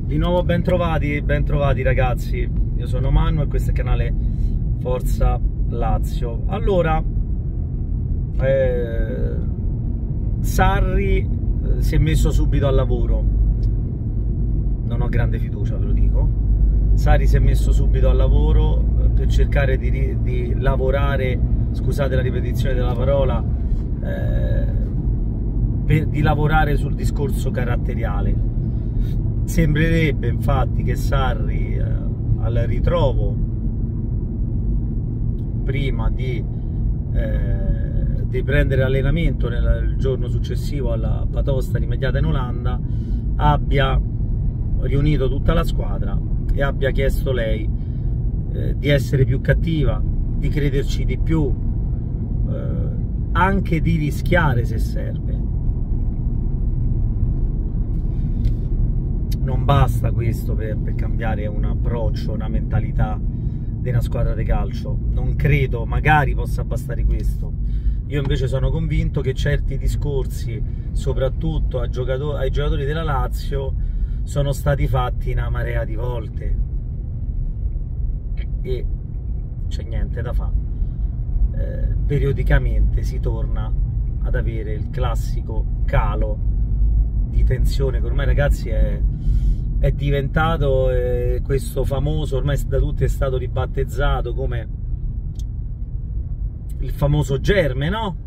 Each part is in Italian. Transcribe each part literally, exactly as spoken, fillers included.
Di nuovo ben trovati, ben trovati ragazzi, io sono Manu e questo è il canale Forza Lazio. Allora, eh, Sarri eh, si è messo subito al lavoro, non ho grande fiducia, ve lo dico. Sarri si è messo subito al lavoro eh, per cercare di, di lavorare, scusate la ripetizione della parola, eh, per, di lavorare sul discorso caratteriale. Sembrerebbe infatti che Sarri eh, al ritrovo, prima di, eh, di prendere allenamento nel il giorno successivo alla batosta rimediata in Olanda, abbia riunito tutta la squadra e abbia chiesto lei eh, di essere più cattiva, di crederci di più, eh, anche di rischiare se serve. Non basta questo per, per cambiare un approccio, una mentalità di una squadra di calcio. Non credo, magari possa bastare questo. Io invece sono convinto che certi discorsi, soprattutto ai giocatori, ai giocatori della Lazio, sono stati fatti una marea di volte. E c'è niente da fare. Eh, periodicamente si torna ad avere il classico calo di tensione che ormai ragazzi è, è diventato eh, questo famoso, ormai da tutti è stato ribattezzato come il famoso germe, no?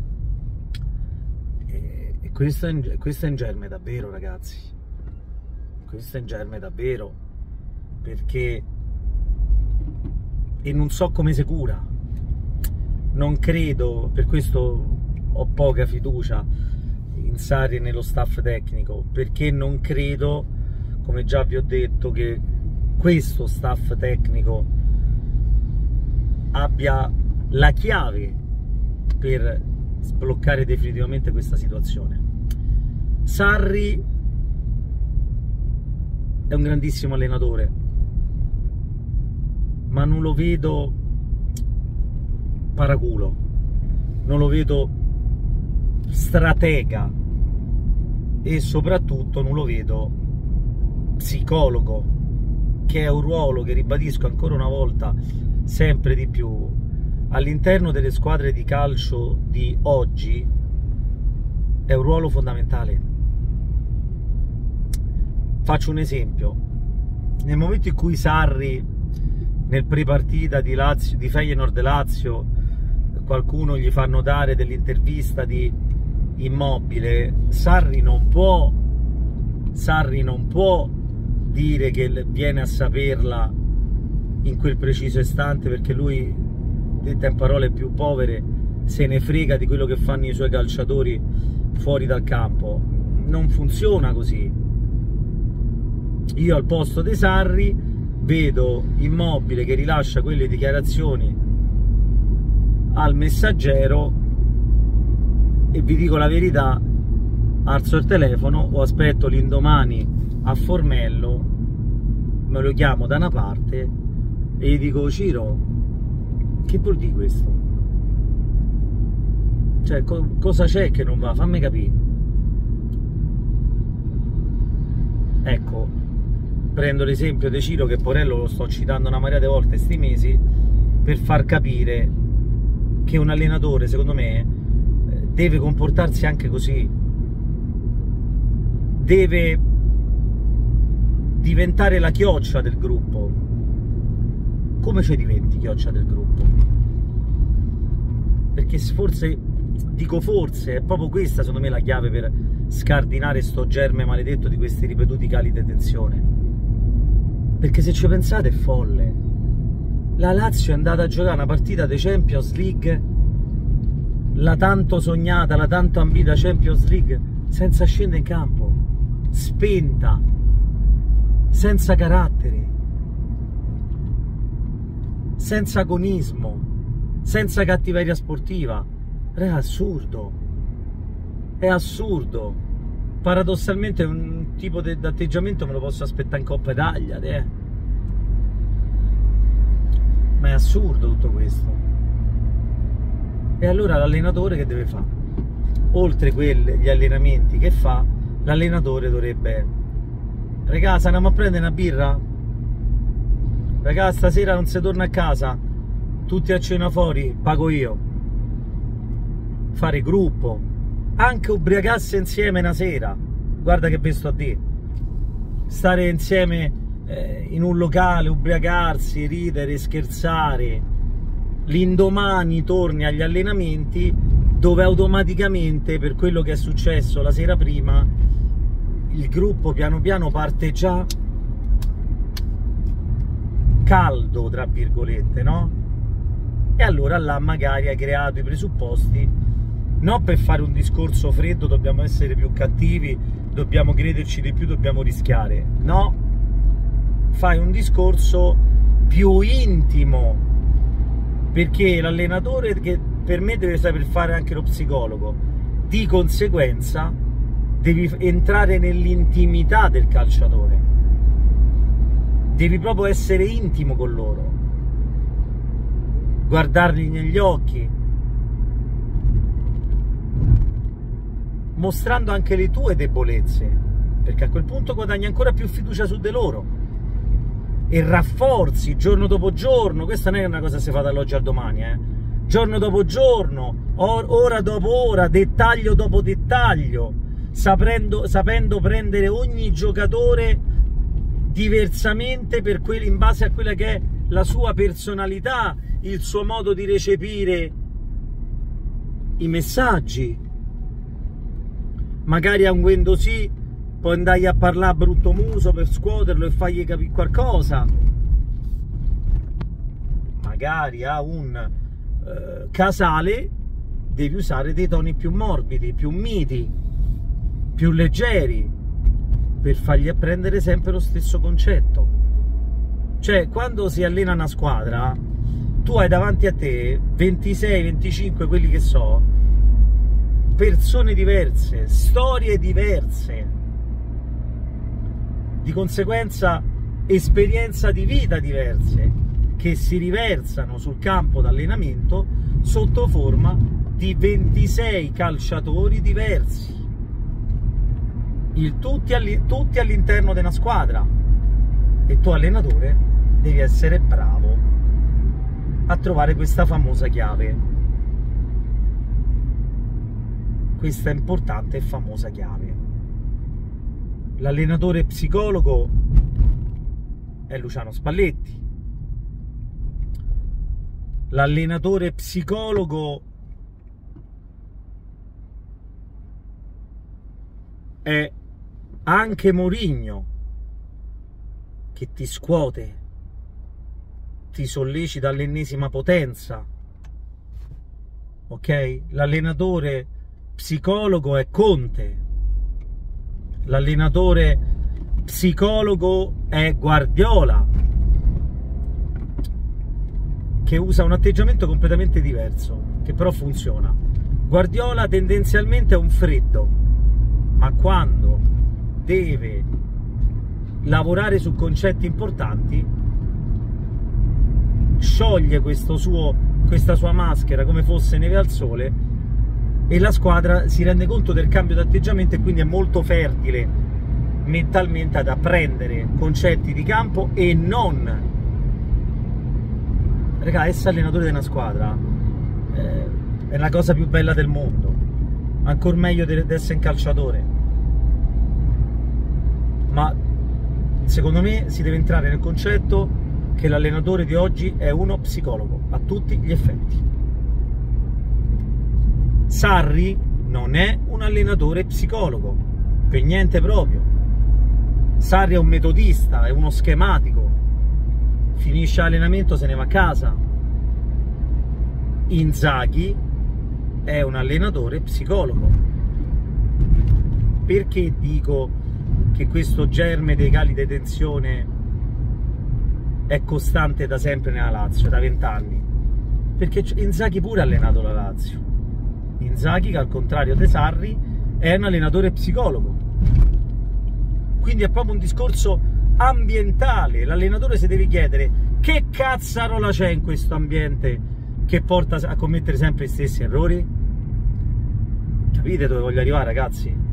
E, e questo, è, questo è un germe davvero ragazzi, questo è un germe davvero, perché e non so come si cura, non credo, per questo ho poca fiducia in Sarri e nello staff tecnico, perché non credo, come già vi ho detto, che questo staff tecnico abbia la chiave per sbloccare definitivamente questa situazione. Sarri è un grandissimo allenatore, ma non lo vedo paraculo, non lo vedo stratega e soprattutto non lo vedo psicologo, che è un ruolo che, ribadisco ancora una volta sempre di più, all'interno delle squadre di calcio di oggi è un ruolo fondamentale. Faccio un esempio: nel momento in cui Sarri nel pre-partita di, Lazio, di Feyenoord Lazio, qualcuno gli fa notare dell'intervista di Immobile, Sarri non può Sarri non può dire che viene a saperla in quel preciso istante, perché lui, detta in parole più povere, se ne frega di quello che fanno i suoi calciatori fuori dal campo. Non funziona così. Io al posto di Sarri vedo Immobile che rilascia quelle dichiarazioni al Messaggero e vi dico la verità, alzo il telefono o aspetto l'indomani a Formello, me lo chiamo da una parte e gli dico: Ciro, che vuol dire questo? Cioè, co cosa c'è che non va? Fammi capire. Ecco, prendo l'esempio di Ciro, che Porello lo sto citando una marea di volte sti mesi, per far capire che un allenatore, secondo me, deve comportarsi anche così, deve diventare la chioccia del gruppo. Come ci diventi chioccia del gruppo? Perché forse, dico forse, è proprio questa secondo me la chiave per scardinare sto germe maledetto di questi ripetuti cali di tensione. Perché se ci pensate è folle. La Lazio è andata a giocare una partita di Champions League, la tanto sognata, la tanto ambita Champions League, senza scendere in campo, spenta, senza carattere, senza agonismo, senza cattiveria sportiva. È assurdo, è assurdo. Paradossalmente un tipo di atteggiamento me lo posso aspettare in Coppa Italia, eh? Ma è assurdo tutto questo. E allora l'allenatore che deve fare? Oltre quelli, gli allenamenti che fa, l'allenatore dovrebbe Ragazzi, andiamo a prendere una birra? Ragazzi, stasera non si torna a casa, tutti a cena fuori, pago io. Fare gruppo, anche ubriacarsi insieme una sera, guarda che vi sto a dire, stare insieme eh, in un locale, ubriacarsi, ridere, scherzare, l'indomani torni agli allenamenti dove automaticamente, per quello che è successo la sera prima, il gruppo piano piano parte già caldo, tra virgolette, no? E allora là magari hai creato i presupposti, non per fare un discorso freddo, dobbiamo essere più cattivi, dobbiamo crederci di più, dobbiamo rischiare, no? Fai un discorso più intimo, perché l'allenatore, che per me deve saper fare anche lo psicologo, di conseguenza devi entrare nell'intimità del calciatore, devi proprio essere intimo con loro, guardarli negli occhi, mostrando anche le tue debolezze, perché a quel punto guadagni ancora più fiducia su di loro e rafforzi giorno dopo giorno. Questa non è una cosa che si fa dall'oggi al domani, eh? Giorno dopo giorno, ora dopo ora, dettaglio dopo dettaglio, sapendo, sapendo prendere ogni giocatore diversamente per quelli, in base a quella che è la sua personalità, il suo modo di recepire i messaggi. Magari a un Guendosì poi andai a parlare a brutto muso per scuoterlo e fargli capire qualcosa, magari a un eh, Casale devi usare dei toni più morbidi, più miti, più leggeri, per fargli apprendere sempre lo stesso concetto. Cioè, quando si allena una squadra, tu hai davanti a te ventisei venticinque, quelli che so, persone diverse, storie diverse, di conseguenza esperienza di vita diverse, che si riversano sul campo d'allenamento sotto forma di ventisei calciatori diversi, il, tutti all'interno di una squadra, e tu allenatore devi essere bravo a trovare questa famosa chiave, questa importante e famosa chiave. L'allenatore psicologo è Luciano Spalletti, l'allenatore psicologo è anche Mourinho, che ti scuote, ti sollecita all'ennesima potenza, ok? L'allenatore psicologo è Conte, l'allenatore psicologo è Guardiola, che usa un atteggiamento completamente diverso, che però funziona. Guardiola tendenzialmente è un freddo, ma quando deve lavorare su concetti importanti scioglie questo suo, questa sua maschera come fosse neve al sole, e la squadra si rende conto del cambio di atteggiamento e quindi è molto fertile mentalmente ad apprendere concetti di campo e non. Raga, essere allenatore di una squadra eh, è la cosa più bella del mondo, ancora meglio di essere un calciatore, ma secondo me si deve entrare nel concetto che l'allenatore di oggi è uno psicologo a tutti gli effetti. Sarri non è un allenatore psicologo, per niente proprio. Sarri è un metodista, è uno schematico, finisce l'allenamento, se ne va a casa. Inzaghi è un allenatore psicologo. Perché dico che questo germe dei cali di tensione è costante da sempre nella Lazio, da vent'anni? Perché Inzaghi pure ha allenato la Lazio. Inzaghi, che al contrario di Sarri, è un allenatore psicologo, quindi è proprio un discorso ambientale. L'allenatore si deve chiedere: che cazzarola c'è in questo ambiente che porta a commettere sempre gli stessi errori? Capite dove voglio arrivare, ragazzi?